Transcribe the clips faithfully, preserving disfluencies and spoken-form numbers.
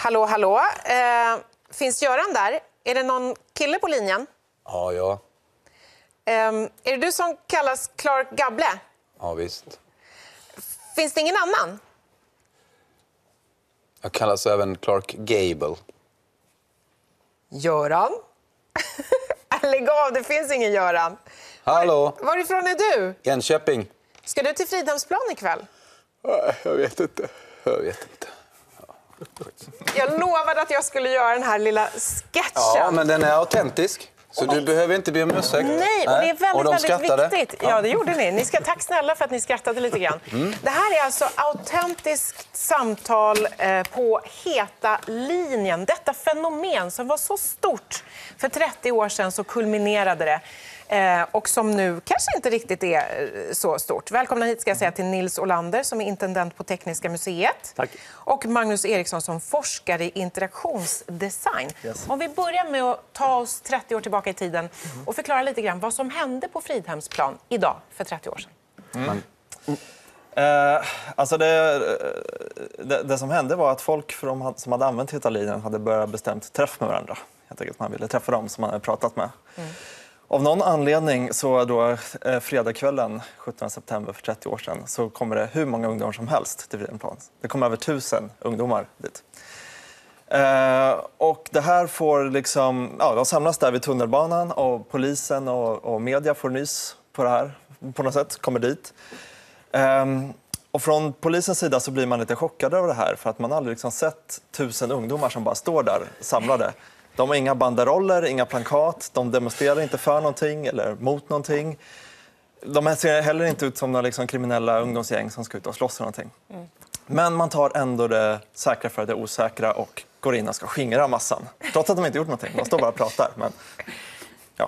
Hallå, hallå. Eh, finns Göran där? Är det någon kille på linjen? Ja, ja. Eh, är det du som kallas Clark Gable? Ja, visst. Finns det ingen annan? Jag kallas även Clark Gable. Göran? Lägg av, det finns ingen Göran. Hallå? Var, varifrån är du? Enköping. Ska du till Fridhemsplan ikväll? Nej, jag vet inte. Jag vet inte. Jag lovade att jag skulle göra den här lilla sketchen. Ja, men den är autentisk. Så du behöver inte be om ursäkt. Nej, och det är väldigt, och de väldigt skrattade. viktigt. Ja, det gjorde ni. ni ska, tack snälla för att ni skrattade lite grann. Mm. Det här är alltså autentiskt samtal eh, på Heta linjen. Detta fenomen som var så stort för trettio år sedan, så kulminerade det. Eh, och som nu kanske inte riktigt är eh, så stort. Välkomna hit ska jag säga till Nils Olander som är intendent på Tekniska museet. Tack. Och Magnus Eriksson som forskar i interaktionsdesign. Yes. Om vi börjar med att ta oss trettio år tillbaka i tiden och förklara lite grann vad som hände på Fridhemsplan idag för trettio år sedan. Mm. Mm. Eh, alltså det, det, det som hände var att folk från, som hade använt Heta linjen hade börjat bestämt träff med varandra. Jag tänkte att man ville träffa dem som man hade pratat med. Mm. Av någon anledning så då eh, fredagskvällen sjuttonde september för trettio år sedan så kommer det hur många ungdomar som helst till Fridhemsplan. Det kommer över tusen ungdomar dit. Eh, och det här får liksom, ja, de samlas där vid tunnelbanan och polisen och, och media får nys på det här på något sätt, kommer dit. Eh, och från polisens sida så blir man lite chockad över det här för att man aldrig liksom sett tusen ungdomar som bara står där samlade. De har inga banderoller, inga plakat, de demonstrerar inte för någonting eller mot någonting. De ser heller inte ut som några liksom kriminella ungdomsgäng som ska ut och slåss eller någonting. Mm. Men man tar ändå det säkra för det osäkra och går in och ska skingra massan. Trots att de inte gjort någonting, de står bara och pratar. Men, ja.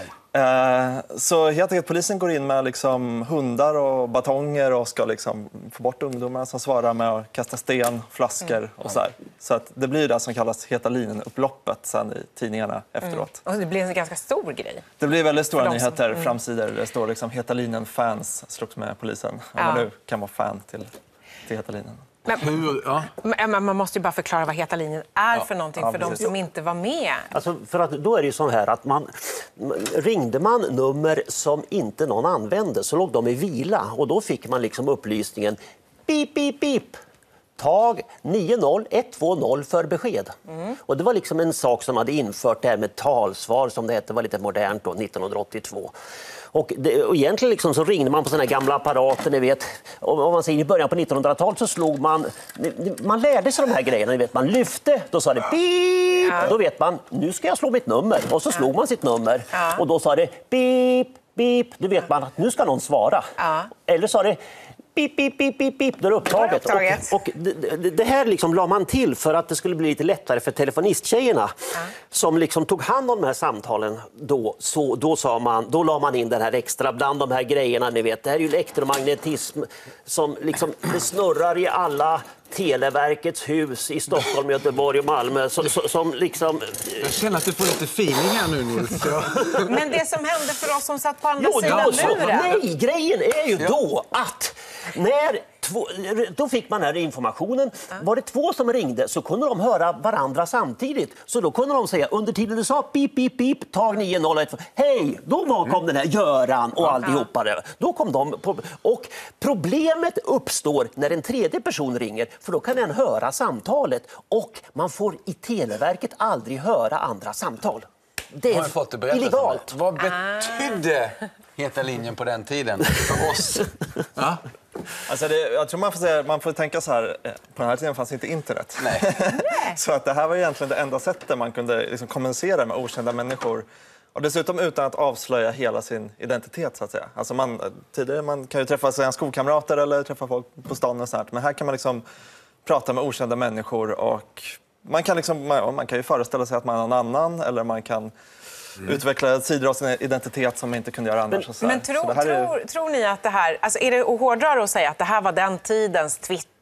Eh, så helt enkelt polisen går in med liksom hundar och batonger och ska liksom få bort ungdomarna som svarar med att kasta sten, flaskor mm. och så här. Så att det blir det som kallas Heta linjen-upploppet sen i tidningarna efteråt. Mm. Och det blir en ganska stor grej. Det blir väldigt stora nyheter, som... mm. framsidor. Det står liksom Heta linjen-fans slogs med polisen. Om ja. man nu kan vara fan till, till Heta linjen. Men, Hur, ja. men man måste ju bara förklara vad Heta linjen är ja. för någonting ja, för de som inte var med. Alltså för att då är det ju så här att man ringde man nummer som inte någon använde så låg de i vila och då fick man liksom upplysningen pip pip pip. Tag nio noll ett två noll för besked. Mm. Och det var liksom en sak som hade infört det här med talsvar som det hette, var lite modernt då, nittonhundraåttiotvå. Och, det, och egentligen liksom så ringde man på såna här gamla apparater, ni vet. Om man säger i början på nittonhundratalet så slog man, man lärde sig de här grejerna, ni vet. Man lyfte, då sa det pip, ja. Då vet man, nu ska jag slå mitt nummer. Och så slog ja. man sitt nummer. Ja. Och då sa det pip, pip, då vet man att nu ska någon svara. Ja. Eller sa det pip, pip, pip, pip, pip, då är det upptaget. Och, och det, det här liksom la man till för att det skulle bli lite lättare för telefonisttjejerna ja. som liksom tog hand om de här samtalen. Då, så, då, sa man, då la man in den här extra bland de här grejerna, ni vet. Det här är ju elektromagnetism som liksom, det snurrar i alla Televerkets hus i Stockholm, Göteborg och Malmö som, som liksom... Jag känner att du får lite feeling här nu, Nils. Men det som hände för oss som satt på andra jo, sidan luren... Nej, grejen är ju ja. då att när... Två, då fick man här informationen. Var det två som ringde så kunde de höra varandra samtidigt. Så då kunde de säga under tiden du sa pip, pip, pip, tag nio noll ett. Hej, då var, kom den här Göran och alltihopa det. Då kom de på, och problemet uppstår när en tredje person ringer. För då kan den höra samtalet. Och man får i Televerket aldrig höra andra samtal. Det är fått det illegalt. Vad betydde Heta linjen på den tiden för oss? Ja? Alltså det, jag tror man får, säga, man får tänka så här, på den här tiden fanns inte internet. Nej. Så att det här var egentligen det enda sättet man kunde liksom kommunicera med okända människor. Och dessutom utan att avslöja hela sin identitet så att säga. Alltså man, tidigare man kan ju träffa sina skolkamrater eller träffa folk på stan och sånt. Men här kan man liksom prata med okända människor och man kan, liksom, man, man kan ju föreställa sig att man är någon annan eller man kan... Mm. utveckla sidor av sin identitet som man inte kunde göra annars. Men, och så men tro, så det här tror, är... tror ni att det här... Alltså är det att hårdra och säga att det här var den tidens Twitter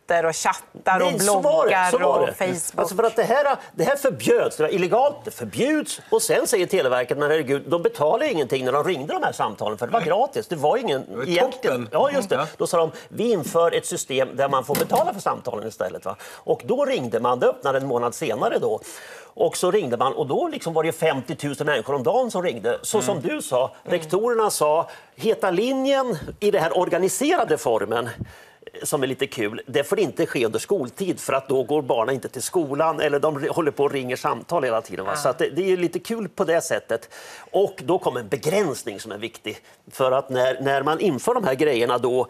Twitter och chattar och Nej, så var det, bloggar så var det. och Facebook. Alltså för att det här, det här förbjöds, det var illegalt, det förbjuds och sen säger Televerket, men herregud, de betalar ingenting när de ringde de här samtalen för det var gratis. Det var ingen det var egentligen. toppen. Ja, just det. Då sa de, vi inför ett system där man får betala för samtalen istället. Va? Och då ringde man, det öppnade en månad senare då. Och så ringde man och då liksom var det femtio tusen människor om dagen som ringde. Så mm. som du sa, rektorerna sa, Heta linjen i den här organiserade formen som är lite kul, det får inte ske under skoltid för att då går barnen inte till skolan eller de håller på och ringer samtal hela tiden. Va? Ja. Så att det, det är lite kul på det sättet. Och då kommer en begränsning som är viktig. För att när, när man inför de här grejerna då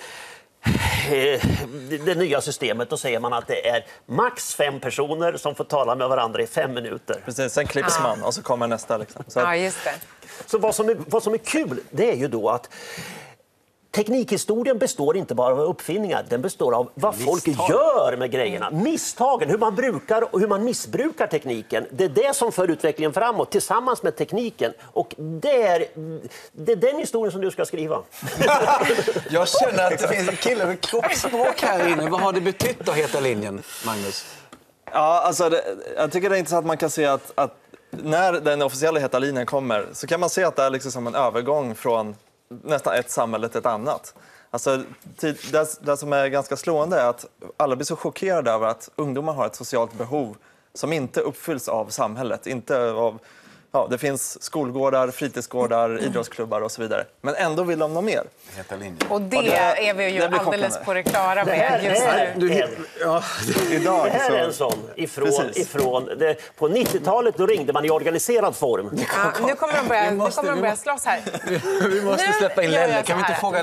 det nya systemet, då säger man att det är max fem personer som får tala med varandra i fem minuter. Precis, sen klipps Ja. man och så kommer nästa. Liksom. Så att... Ja, just det. Så vad som, är, vad som är kul, det är ju då att teknikhistorien består inte bara av uppfinningar, den består av vad Misstag. folk gör med grejerna. Misstagen, hur man brukar och hur man missbrukar tekniken. Det är det som för utvecklingen framåt tillsammans med tekniken. Och det är, det är den historien som du ska skriva. Jag känner att det finns en kille med kroppsspråk här inne. Vad har det betytt att Heta linjen, Magnus? Ja, alltså det, jag tycker det är intressant att man kan se att, att när den officiella Heta linjen kommer så kan man se att det är liksom som en övergång från nästan ett samhälle till ett annat. Alltså, det, det som är ganska slående är att alla blir så chockerade över att ungdomar har ett socialt behov som inte uppfylls av samhället. Inte av, ja, det finns skolgårdar, fritidsgårdar, idrottsklubbar och så vidare. Men ändå vill de nå mer. Heta linjen. Och det, Och det- är vi ju det blir alldeles chockande. på det klara Det här med just är nu. en, Ja, Idag det här är så... en sån ifrån, Precis. ifrån det, på nittiotalet då ringde man i organiserad form. Ja, nu kommer de börja, Vi måste- nu kommer de vi börja måste- slåss här. vi måste Nu släppa in gör jag Lelle. så Kan vi inte här. fråga